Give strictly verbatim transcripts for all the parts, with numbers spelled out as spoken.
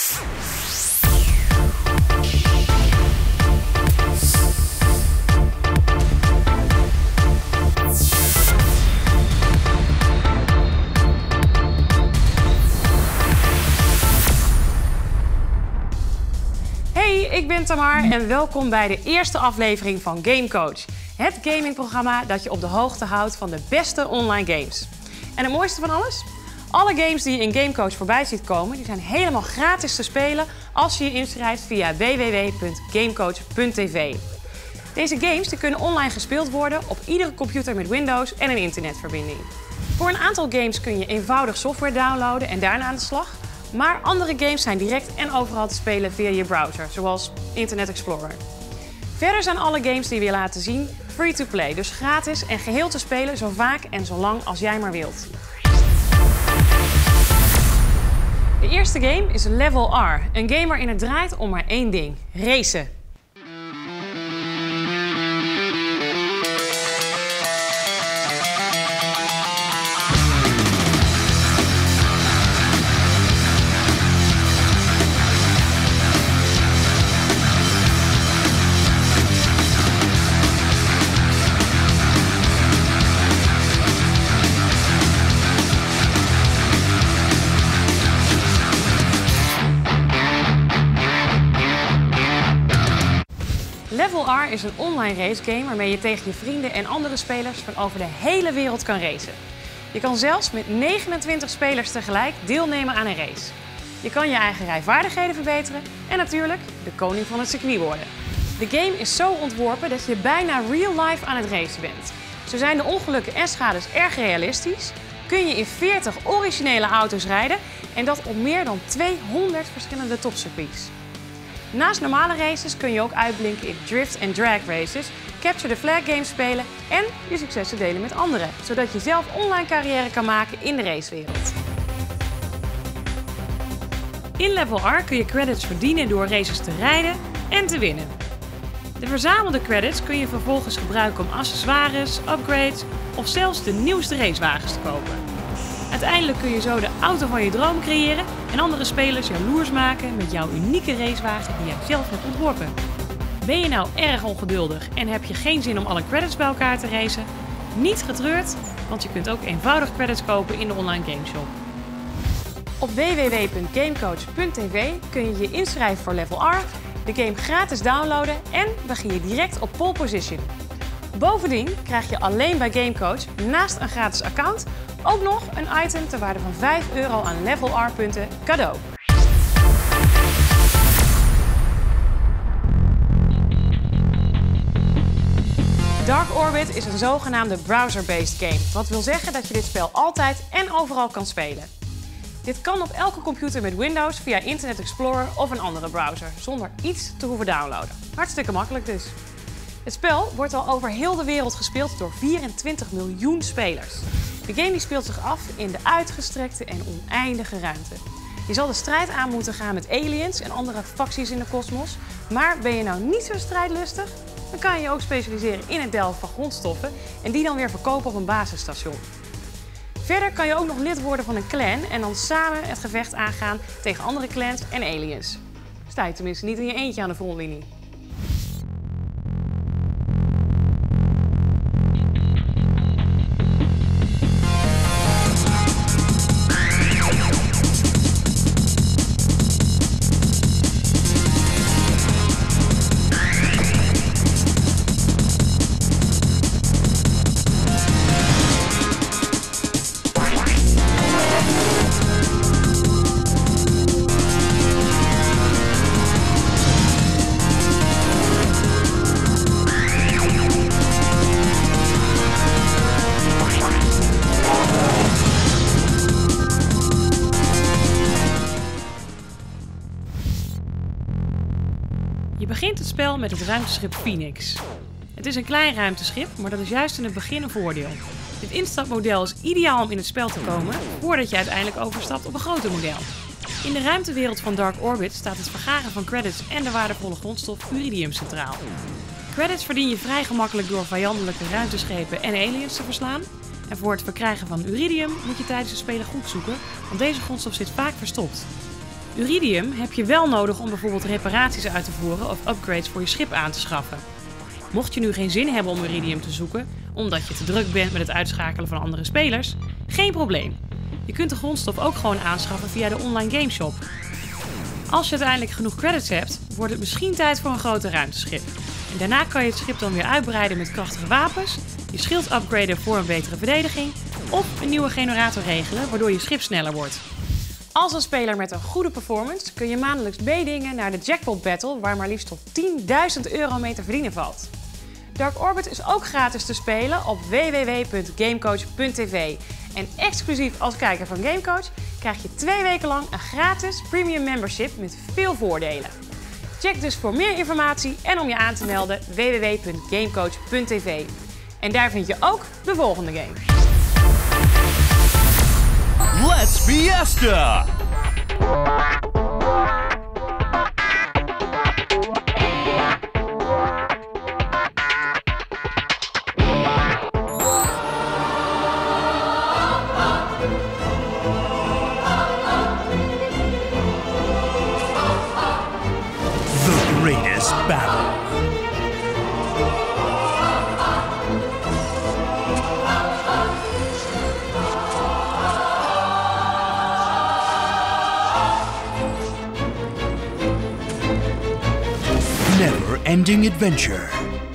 Ik ben Tamar en welkom bij de eerste aflevering van Game Coach. Het gamingprogramma dat je op de hoogte houdt van de beste online games. En het mooiste van alles? Alle games die je in Game Coach voorbij ziet komen, die zijn helemaal gratis te spelen als je je inschrijft via w w w punt gamecoach punt t v. Deze games die kunnen online gespeeld worden op iedere computer met Windows en een internetverbinding. Voor een aantal games kun je eenvoudig software downloaden en daarna aan de slag. Maar andere games zijn direct en overal te spelen via je browser, zoals Internet Explorer. Verder zijn alle games die we je laten zien free to play, dus gratis en geheel te spelen zo vaak en zo lang als jij maar wilt. De eerste game is Level R, een game waarin het draait om maar één ding: racen. Level R is een online racegame waarmee je tegen je vrienden en andere spelers van over de hele wereld kan racen. Je kan zelfs met negenentwintig spelers tegelijk deelnemen aan een race. Je kan je eigen rijvaardigheden verbeteren en natuurlijk de koning van het circuit worden. De game is zo ontworpen dat je bijna real life aan het racen bent. Zo zijn de ongelukken en schades erg realistisch, kun je in veertig originele auto's rijden en dat op meer dan tweehonderd verschillende topcircuits. Naast normale races kun je ook uitblinken in drift- en drag races, capture the flag games spelen en je successen delen met anderen, zodat je zelf online carrière kan maken in de racewereld. In Level R kun je credits verdienen door races te rijden en te winnen. De verzamelde credits kun je vervolgens gebruiken om accessoires, upgrades of zelfs de nieuwste racewagens te kopen. Uiteindelijk kun je zo de auto van je droom creëren en andere spelers jaloers maken met jouw unieke racewagen die jij zelf hebt ontworpen. Ben je nou erg ongeduldig en heb je geen zin om alle credits bij elkaar te racen? Niet getreurd, want je kunt ook eenvoudig credits kopen in de online gameshop. Op w w w punt gamecoach punt t v kun je je inschrijven voor Level R, de game gratis downloaden en begin je direct op pole position. Bovendien krijg je alleen bij Gamecoach, naast een gratis account, ook nog een item ter waarde van vijf euro aan Level R punten cadeau. Dark Orbit is een zogenaamde browser-based game, wat wil zeggen dat je dit spel altijd en overal kan spelen. Dit kan op elke computer met Windows via Internet Explorer of een andere browser, zonder iets te hoeven downloaden. Hartstikke makkelijk dus. Het spel wordt al over heel de wereld gespeeld door vierentwintig miljoen spelers. De game die speelt zich af in de uitgestrekte en oneindige ruimte. Je zal de strijd aan moeten gaan met aliens en andere facties in de kosmos. Maar ben je nou niet zo strijdlustig, dan kan je je ook specialiseren in het delven van grondstoffen en die dan weer verkopen op een basisstation. Verder kan je ook nog lid worden van een clan en dan samen het gevecht aangaan tegen andere clans en aliens. Sta je tenminste niet in je eentje aan de frontlinie. Je begint het spel met het ruimteschip Phoenix. Het is een klein ruimteschip, maar dat is juist in het begin een voordeel. Dit instapmodel is ideaal om in het spel te komen, voordat je uiteindelijk overstapt op een groter model. In de ruimtewereld van Dark Orbit staat het vergaren van credits en de waardevolle grondstof Uridium centraal. Credits verdien je vrij gemakkelijk door vijandelijke ruimteschepen en aliens te verslaan. En voor het verkrijgen van Uridium moet je tijdens het spelen goed zoeken, want deze grondstof zit vaak verstopt. Uridium heb je wel nodig om bijvoorbeeld reparaties uit te voeren of upgrades voor je schip aan te schaffen. Mocht je nu geen zin hebben om Uridium te zoeken, omdat je te druk bent met het uitschakelen van andere spelers, geen probleem. Je kunt de grondstof ook gewoon aanschaffen via de online gameshop. Als je uiteindelijk genoeg credits hebt, wordt het misschien tijd voor een groter ruimteschip. En daarna kan je het schip dan weer uitbreiden met krachtige wapens, je schild upgraden voor een betere verdediging of een nieuwe generator regelen waardoor je schip sneller wordt. Als een speler met een goede performance kun je maandelijks meedingen naar de Jackpot Battle waar maar liefst tot tienduizend euro mee te verdienen valt. Dark Orbit is ook gratis te spelen op w w w punt gamecoach punt t v. En exclusief als kijker van Gamecoach krijg je twee weken lang een gratis premium membership met veel voordelen. Check dus voor meer informatie en om je aan te melden w w w punt gamecoach punt t v. En daar vind je ook de volgende game. Let's Fiesta! The greatest battle. Never-ending adventure.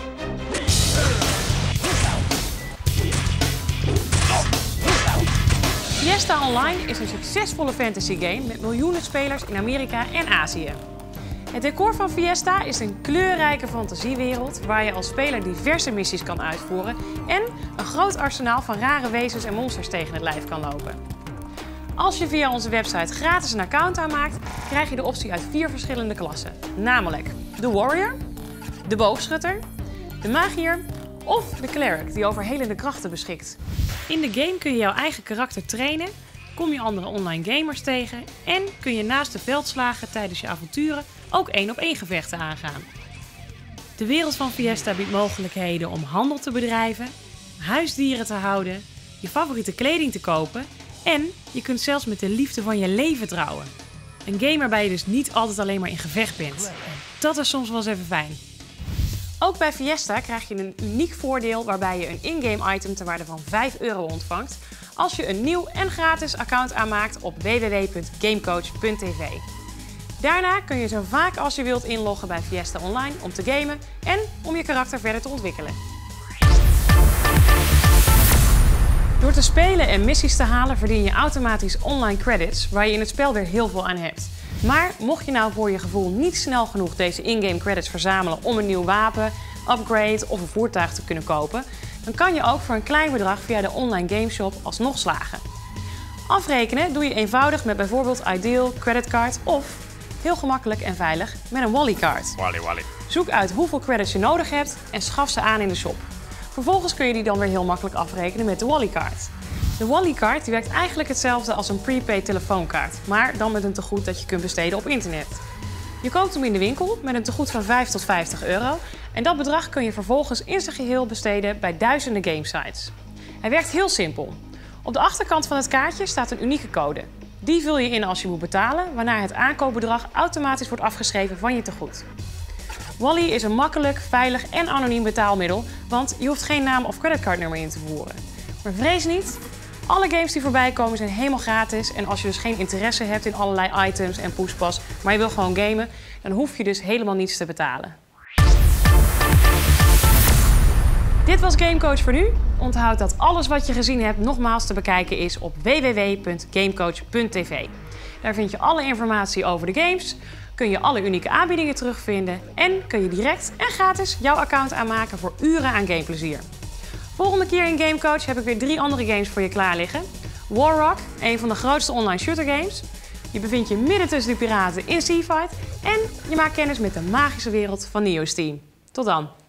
Fiesta Online is een succesvolle fantasy game met miljoenen spelers in Amerika en Azië. Het decor van Fiesta is een kleurrijke fantasiewereld waar je als speler diverse missies kan uitvoeren en een groot arsenaal van rare wezens en monsters tegen het lijf kan lopen. Als je via onze website gratis een account aanmaakt, krijg je de optie uit vier verschillende klassen. Namelijk de Warrior, de Boogschutter, de Magier of de Cleric die over helende krachten beschikt. In de game kun je jouw eigen karakter trainen, kom je andere online gamers tegen en kun je naast de veldslagen tijdens je avonturen ook één op één gevechten aangaan. De wereld van Fiesta biedt mogelijkheden om handel te bedrijven, huisdieren te houden, je favoriete kleding te kopen en je kunt zelfs met de liefde van je leven trouwen. Een game waarbij je dus niet altijd alleen maar in gevecht bent. En dat is soms wel eens even fijn. Ook bij Fiesta krijg je een uniek voordeel waarbij je een in-game item ter waarde van vijf euro ontvangt als je een nieuw en gratis account aanmaakt op w w w punt gamecoach punt t v. Daarna kun je zo vaak als je wilt inloggen bij Fiesta Online om te gamen en om je karakter verder te ontwikkelen. Door te spelen en missies te halen verdien je automatisch online credits waar je in het spel weer heel veel aan hebt. Maar mocht je nou voor je gevoel niet snel genoeg deze in-game credits verzamelen om een nieuw wapen, upgrade of een voertuig te kunnen kopen, dan kan je ook voor een klein bedrag via de online gameshop alsnog slagen. Afrekenen doe je eenvoudig met bijvoorbeeld Ideal, Creditcard of, heel gemakkelijk en veilig, met een Wallycard. Wally Wally. Zoek uit hoeveel credits je nodig hebt en schaf ze aan in de shop. Vervolgens kun je die dan weer heel makkelijk afrekenen met de Wallycard. De Wallycard die werkt eigenlijk hetzelfde als een prepaid telefoonkaart, maar dan met een tegoed dat je kunt besteden op internet. Je koopt hem in de winkel met een tegoed van vijf tot vijftig euro en dat bedrag kun je vervolgens in zijn geheel besteden bij duizenden gamesites. Hij werkt heel simpel. Op de achterkant van het kaartje staat een unieke code. Die vul je in als je moet betalen, waarna het aankoopbedrag automatisch wordt afgeschreven van je tegoed. Wally is een makkelijk, veilig en anoniem betaalmiddel, want je hoeft geen naam of creditcardnummer in te voeren. Maar vrees niet, alle games die voorbij komen zijn helemaal gratis en als je dus geen interesse hebt in allerlei items en poespas, maar je wil gewoon gamen, dan hoef je dus helemaal niets te betalen. Dit was Gamecoach voor nu. Onthoud dat alles wat je gezien hebt nogmaals te bekijken is op w w w punt gamecoach punt t v. Daar vind je alle informatie over de games, kun je alle unieke aanbiedingen terugvinden en kun je direct en gratis jouw account aanmaken voor uren aan gameplezier. Volgende keer in Gamecoach heb ik weer drie andere games voor je klaar liggen. Warrock, een van de grootste online shooter games. Je bevindt je midden tussen de piraten in Seafight en je maakt kennis met de magische wereld van Neo's team. Tot dan!